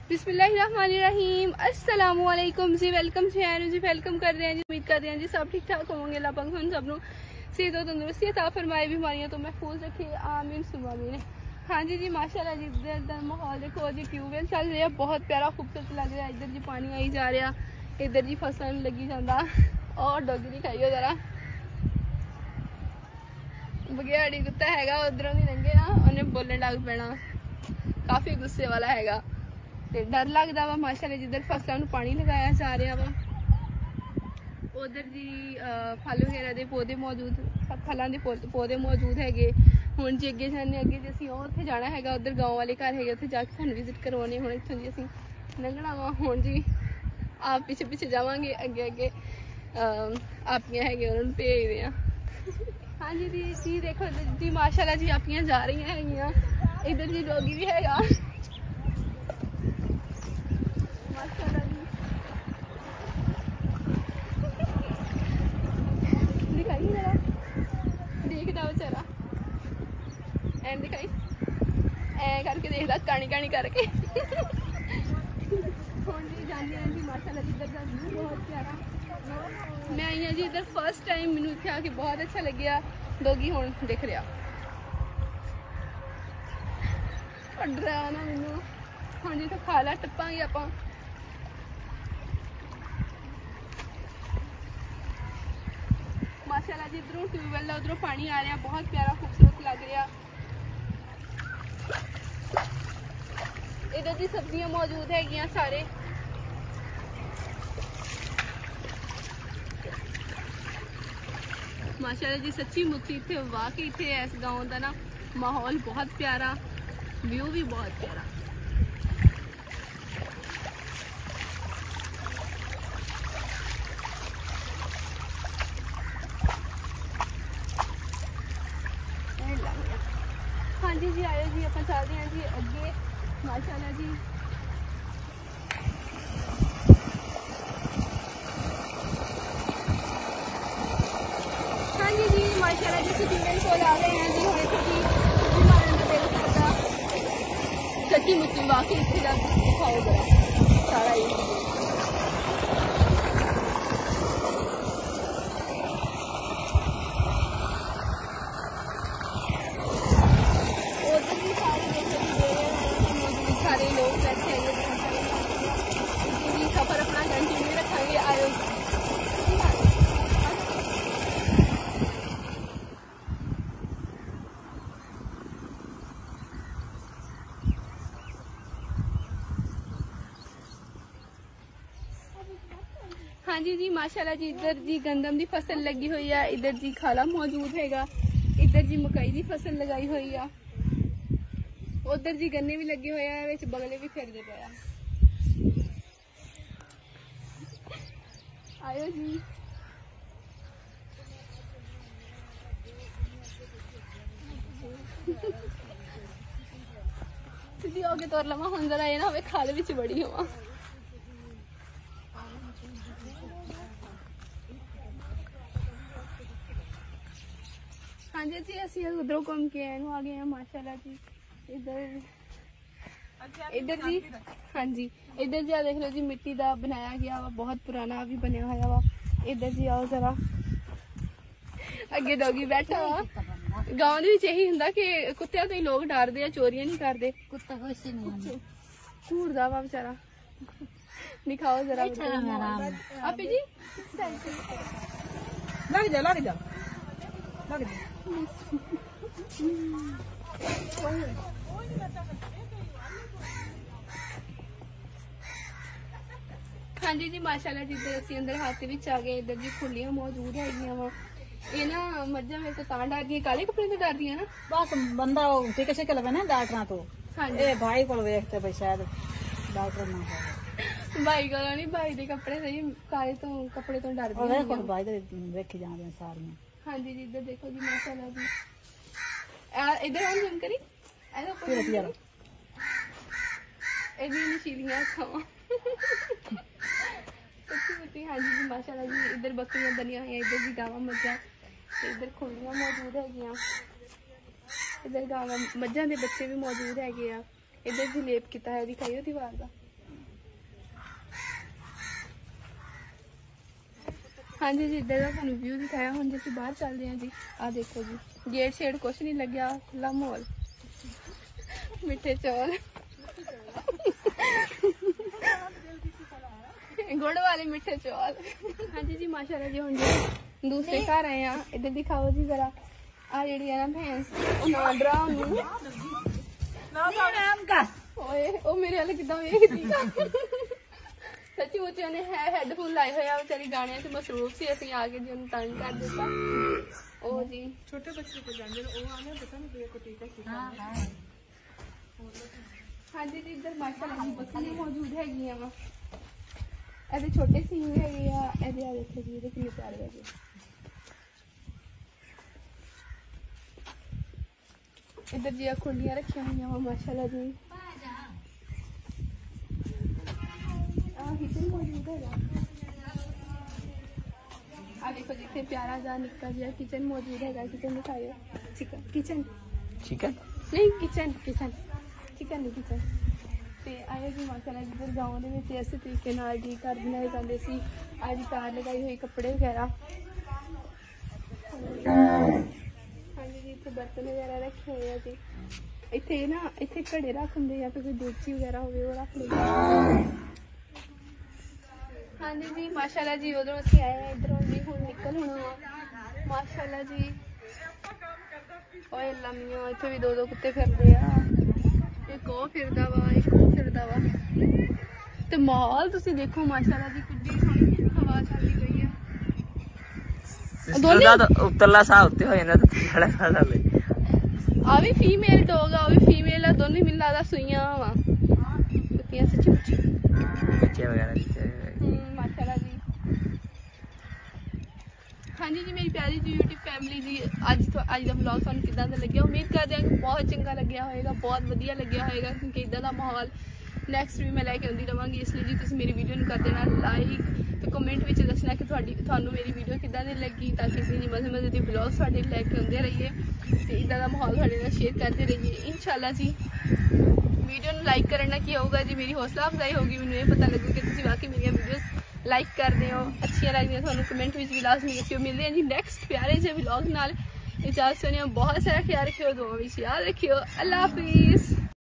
बिस्मिल्लाहिर्रहमानिर्रहीम, अस्सलामुअलैकुम जी। वेलकम जी, वेलकम कर रहे हैं जी। उम्मीद कर रहे हैं जी सब ठीक ठाक होंगे। अल्लाह पाक हम सब सेहत और तंदुरुस्ती अता फरमाए, बीमारियां तो महफूज रखे, आमीन सुम्मा आमीन। हाँ जी माशाल्लाह जी, इधर माहौल देखो जी, ट्यूबवेल चल रहा है, बहुत प्यारा खूबसूरत लग रहा है। इधर जी पानी आई जा रहा, इधर जी फसल लगी जाता। और डॉगी दिखाइयो जरा, बघियाड़ी कुत्ता है उधरों नहीं लंघे ना, उन्हें बोलने लग पैना, काफी गुस्से वाला है। डर लगता वा माशाल्लाह, जिधर फसलों में पानी लगाया जा रहा वा, उधर जी फल वगैरह के पौधे मौजूद, फलों के पौधे मौजूद है। हुण जी अगे जाने, अगे जी असीं उत्थे जाना है, उधर गाँव वाले घर है, उत्थे जाके तुहानूं विजिट करवाने। हुण इत्थों जी असीं लंघना वा, हुण जी आप पिछे पिछे जावांगे, अगे अगे आपियां है उन्होंने भेजदे आ। हाँ जी देखो जी माशाल्लाह जी, आपियां जा रही हैं। इधर जी डॉगी भी हैगा माशाल्लाह जी। दिखाई जरा, देखदा बेचारा, एंड दिखाई ऐ करके देखदा, कानी कानी करके। हुण जी जाने हैं जी माशाल्लाह जी, इधर का व्यू बहुत प्यारा। मैं आई हाँ जी इधर फर्स्ट टाइम, मैनू इत्थे आके बहुत अच्छा लग्या। डॉगी हुण दिख रहा, डरा ना मैनू। हाँ जी तो खाला टप्पांगे आपां। माशाल्लाह जी इधरों ट्यूबवेल है, उधरों पानी आ रहा, बहुत प्यारा खूबसूरत लग रहा। इधर जी सब्जियां मौजूद है सारे। माशाल्लाह जी सच्ची मुच्ची इत्थे वाकई इत्थे इस गाँव का ना माहौल बहुत प्यारा, व्यू भी बहुत प्यारा। हाँ जी आयो जी, आप चलते हैं जी अगे माशाल्लाह जी। हाँ जी माशाल्लाह जी ट्यूबवेल को आ गए हैं जी। हुण मारन का दिल करदा, सच्ची मुच्ची वाकई इत्थे दा दिखाओ जरा सारा ही। सारे लोग बैठे हैं, सफर अपना कंटिन्यू रखेंगे। आयो हाँ जी माशाल्लाह जी, इधर जी गंदम की फसल लगी हुई है, इधर जी खाला मौजूद हैगा, इधर जी मकई की फसल लगाई हुई है, उधर जी गन्ने भी लगे हुए हैं, विच बगले भी फिरदे पे आ। आयो जी सीधी होके तोर लवा, हुण जरा ये ना होवे खाल विच बड़ी होवां। हाँ जी असीं उधरों घूम के आ गए हैं माशाल्लाह जी। इधर जी हाँ जी, इधर जी देख लो जी, मिट्टी का बनाया गया वा, बहुत पुराना भी बनया हुआ वा। इधर जी आओ जरा, अगे डॉगी बैठा वा। गाँव यही हुंदा कि कुत्तियां तो ही लोग डरदे आ, चोरियां नहीं करते। कुत्ता कुछ नहीं घूरदा वा बेचारा। दिखाओ जरा आप जी, लग जा लग जा लग जा। हाँ जी माशाल्लाह जी, इधर असीं अंदर हाथे विच आ गए। इधर जी खुलियां मौजूद है वा। ये ना मज्जां मेरे तो तां डरदियां, काले कपड़े तो डरदियां ना, बस बंदा टिके शिके लवे ना डॉक्टरां तो। हाँ जी ए भाई को वेखते भाई शायद डॉक्टर ना हो। भाई को नहीं, भाई दे कपड़े सही काले तो कपड़े तो डरदियां। और वेख भाई दे वेखे जांदे सारियां। हाँ जी इधर देखो जी माशाल्लाह जी, इधर हम जूम करी ऐसा ऊपर यार एदी नशीलियां खावा सच्ची मुच्ची। हाँ जी माशाल्लाह जी, इधर बकरियां बनिया हुई, इधर जी गावां मज्जां, इधर खुलियां मौजूद है, इधर गावां मज्जां दे बच्चे भी मौजूद है। इधर जी लेप किया है, दिखाइयो दीवार का। हाँ जी जी, इधर का ਤੁਹਾਨੂੰ व्यू दिखाया। ਹੁਣ ਜੇ ਅਸੀਂ ਬਾਹਰ ਚੱਲਦੇ ਹਾਂ ਜੀ, ਆ ਦੇਖੋ ਜੀ, ਗੇਟ ਸ਼ੇਡ ਕੁਛ ਨਹੀਂ ਲੱਗਿਆ, ਖੁੱਲਾ ਮਾਹੌਲ, ਮਿੱਠੇ ਚੌਲ, गुड़ वाले मिठे चौल। हाँ जी जी माशाल्लाह जी। हम जी दूसरे घर आए हैं, इधर दिखाओ जी जरा। आ जी है ना भैंस, ना डरा ओए ओ मेरे वाले कितना सच्ची मुच्ची उन्हें हैडफोन लाए हुए बेचारी गाने से मसरूफ सी, असं आके जी उन्हें तंग कर दिता। ओ जी छोटे बच्चे को जाने पता नहीं को टीका। हाँ जी जी इधर माशाल्लाह जी बकरियां मौजूद हैगियां वा। ऐसे छोटे सी है या ऐसे आ देखो जी, ये कितने प्यारे है जी। इधर जी खुलियां रखी हुई हैं माशाल्लाह जी। किचन मौजूद है। आ देखो जी कितने प्यारा जा निक्का जी किचन मौजूद है। किचन दिखाइए। चिकन किचन चिकन नहीं किचन किचन चिकन नहीं किचन। ਤੇ ਆਏ ਜੀ ਮਾਸ਼ਾਅੱਲਾ ਜਿੱਧਰ ਗਾਉਂ ਦੇ ਵਿੱਚ ਇਸੇ ਤਰੀਕੇ ਨਾਲ ਜੀ ਘਰ ਬਣਾਏ ਜਾਂਦੇ ਸੀ। ਅੱਜ ਤਾਰ ਲਗਾਈ ਹੋਈ ਕੱਪੜੇ ਵਗੈਰਾ। ਹਾਂਜੀ ਜੀ ਇੱਥੇ ਬਰਤਨ ਵਗੈਰਾ ਰੱਖੇ ਹੋਏ ਆ ਜੀ। ਇੱਥੇ ਨਾ ਇੱਥੇ ਘੜੇ ਰੱਖ ਹੁੰਦੇ ਆ, ਕੋਈ ਦੇਚੀ ਵਗੈਰਾ ਹੋਵੇ ਉਹ ਰੱਖ ਲਈਏ। ਹਾਂਜੀ ਜੀ ਮਾਸ਼ਾਅੱਲਾ ਜੀ ਉਧਰੋਂ ਅਸੀਂ ਆਏ ਆ, ਇੱਧਰੋਂ ਜੀ ਹੁਣ ਨਿਕਲ ਹੋਣਾ ਮਾਸ਼ਾਅੱਲਾ ਜੀ। ਓਏ ਲੰਮੀਆਂ ਇੱਥੇ ਵੀ ਦੋ ਕੁੱਤੇ ਫਿਰਦੇ ਆ, एक और फिरदा वा एक और फिरदा वा। ते माहौल तुसी देखो माशाल्लाह जी कितनी सोहनी हवा चलदी पई है। दोनों तो उतरला सा होते हो जाना तो थोड़ा सा ले आ भी फीमेल डॉग आ भी फीमेल है, दोनों मिल लादा सुइयां वा कुत्तियां सच्ची मुच्ची बच्चे वगैरह माशाल्लाह जी। हाँ जी जी मेरी प्यारी जी यूट्यूब फैमिली जी, अज का व्लॉग तुहानू किदां दा लग्गिया? उम्मीद करते हैं कि बहुत चंगा लग्या होएगा, बहुत वधिया लग्या होएगा, क्योंकि इदां दा माहौल नैक्सट भी मैं लैके आउंदी रहांगी। इसलिए जी तुसीं मेरी वीडियो नूं कर देना लाइक ते कमेंट विच दसना कि तुहानू मेरी वीडियो किदां दी लगी, ताकि असीं जी मज़े मज़े दे व्लॉग तुहाडे लैके आउंदे रहिए ते इदां दा माहौल तुहाडे नाल शेयर करते रहिए इंशाअल्लाह जी। वीडियो नूं लाइक करना की होगा जी, मेरी हौसला अफजाई होगी, मैनूं ये पता लगू कि तुसीं वाकई मेरी वीडियोज़ लाइक करते हो, अच्छी लगती थोड़ा कमेंट में भी लाजमी दस्सिओ। मिलते हैं जी नैक्सट प्यारे जे व्लॉग नाल। इजाजत सुनियो, बहुत सारा ख्याल रखियो, दुआ विच याद रखियो। अल्लाह हाफिज़।